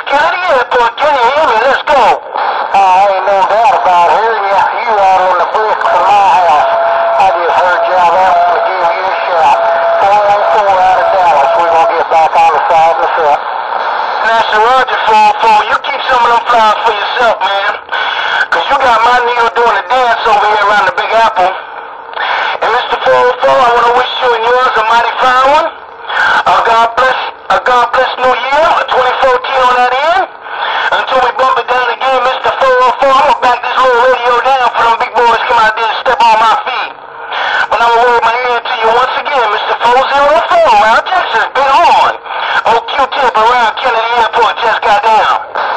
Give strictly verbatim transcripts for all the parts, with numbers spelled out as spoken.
Kennedy Airport. Can you hear me? Let's go. I ain't no doubt about her. You, you out on the brick from my house. I just heard y'all out to give you a shout. four one four out of Dallas. We're going to get back on the side of the set. That's the Roger four oh four. You keep some of them flowers for yourself, man. Because you got my Neil doing the dance over here around the Big Apple. And Mister four oh four, I want to wish you and yours a mighty fine one. A God bless, a God bless New Year, a twenty fourteen on that end. Until we bump it down again, Mister four oh four, I'm going to back this little radio down for them big boys come out there and step on my feet. But I'm going to wave my hand to you once again, Mister four oh four, around Texas, been on. Old Q-tip around Kennedy Airport just got down.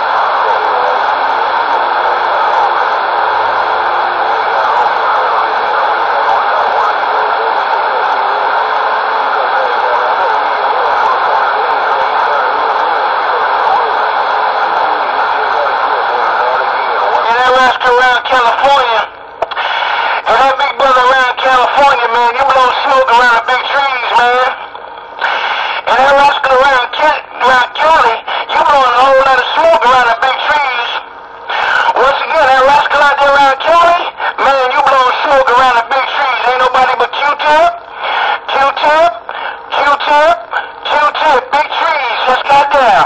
Around California, and that big brother around California, man, you blow smoke around the big trees, man. And that rascal around, Ken- around Cali, you blowing a whole lot of smoke around the big trees. Once again, that rascal out there around Cali, man, you blowing smoke around the big trees. Ain't nobody but Q-tip, Q-tip, Q-tip, Q-tip, big trees, just got down.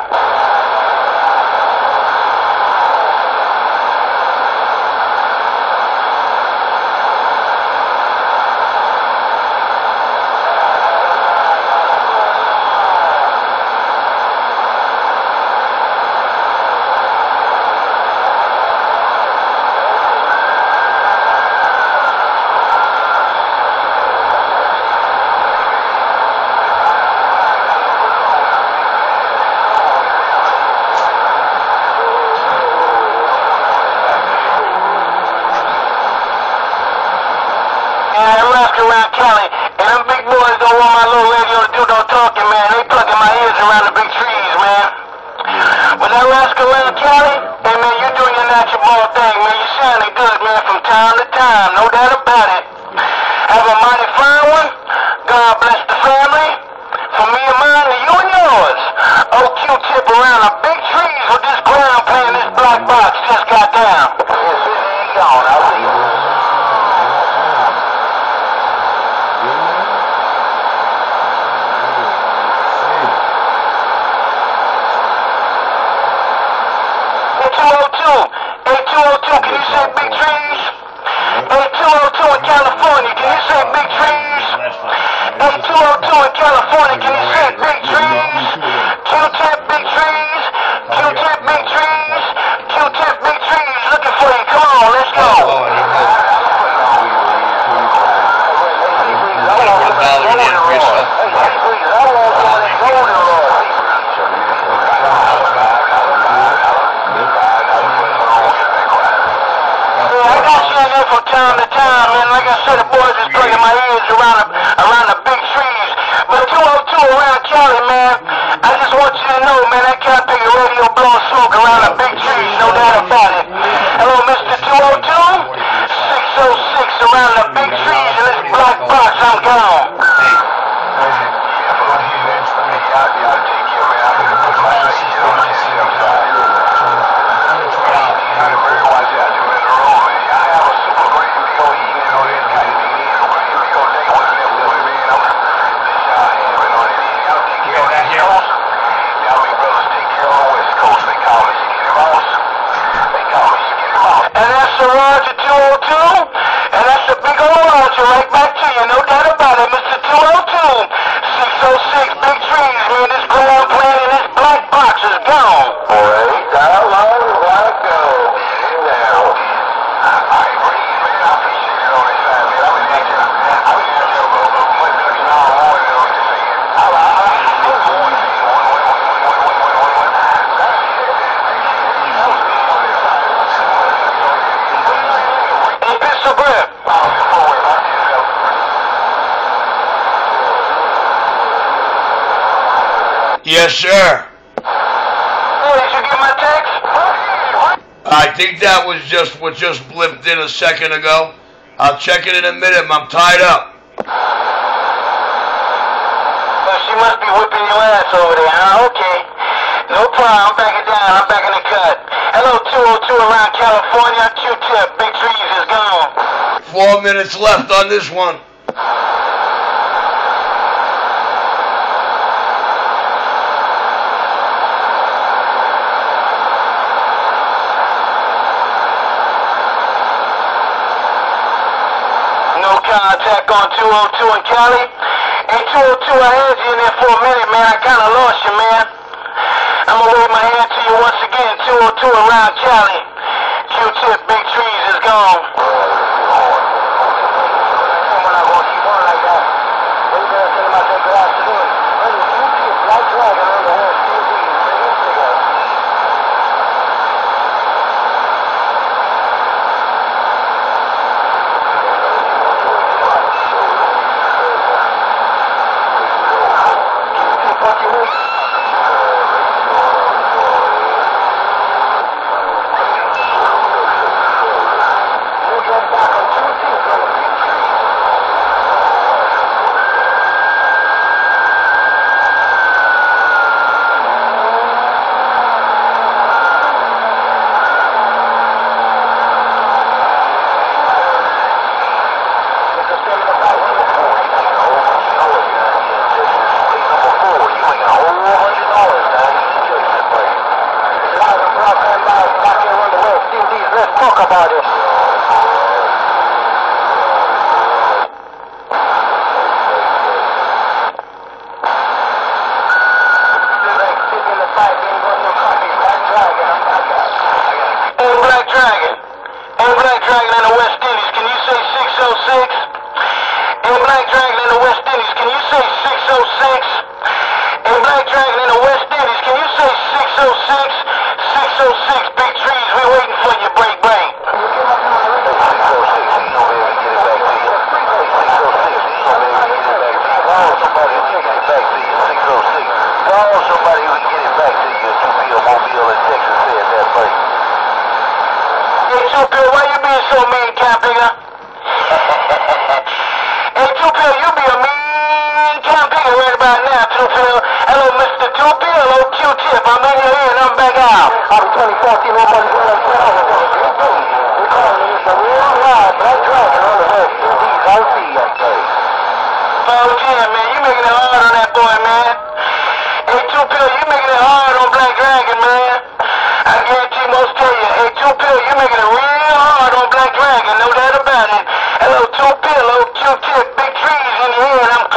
Around Cali, and them big boys don't want my little radio to do no talking, man. They plugging my ears around the big trees, man. But that rascal around Cali, hey man, you doing your natural ball thing, man. You sounding good, man, from time to time, no doubt about it. Have a mighty fine one. God bless the family. For me and mine, and you and yours. Old Q-tip around the big trees with this ground playing this black box just got down. Yes, it ain't gone. I'll see you. two oh two, A two oh two, can you say big trees? A two oh two in California, can you say big trees? A two oh two in California, can you say big trees? Q-tip, big trees. Q-tip, big trees. Q-tip, big trees. Looking for you. Come on, let's go. From time to time, man, like I said, the boys is plugging my ears around the, around the big trees. But two oh two around Cali, man, I just want you to know, man, that cat pick a radio blowing smoke around the big trees, no doubt about it. Hello, Mister two oh two, six oh six around the big trees in this black box, I'm gone. Roger two oh two, and that's a big old Roger right back to you, no doubt about it, Mister two oh two, six oh six, big trees, man, this ground plan and this black box is gone. Alright, how long will I go? Now, I agree, man, I appreciate it on this side, man, I was making, I was just a little bit of money, you know, I'm always going to say it. I was going to say one, one, one, one, one, one, one, one, that's it. Yes, sir. Oh, did you get my text? I think that was just what just blipped in a second ago. I'll check it in a minute. I'm tied up. Well, she must be whipping your ass over there, huh? Okay. No problem. I'm back it down. I'm back in the cut. Hello, two oh two around California. Q-tip. Big Trees is gone. Four minutes left on this one. No contact on two oh two in Cali. Hey, two oh two, I had you in there for a minute, man. I kind of lost you, man. I'm going to wave my hand to you once again. two oh two around Cali. Q-tip, Big Trees is gone. Talk about it. Hey, Black Dragon. Hey, Black Dragon in the West Indies, can you say six oh six? Hey, Black Dragon in the West Indies, can you say six oh six? Hey, Black Dragon in the West Indies, can you say six oh six? six oh six, Big Trees, we waiting for you, break, break. Somebody who can get it back to you, two Bill Mobile in Texas said that place. Hey, Two-Pill, why you being so mean, Cap Nigga? Hey, Two-Pill, you be a mean Cap Nigga right about now, Two-Pill. Hello, Mister Two-Pill. Hello, Q-Tip. I'm in your ear and I'm back out. I'm twenty fourteen, nobody going to tell us. We're calling you the real live Black Dragon on the West Indies. I see you, say. Oh, yeah, man. You making it hard on that boy, man. Hey, Two-Pill, you making it hard on Black Dragon, man. I guarantee most tell you. Hey, Two-Pill, you making it real hard on Black Dragon. No doubt about it. Hello, Two-Pill. Hello, Q-Tip. Big Trees in your ear and I'm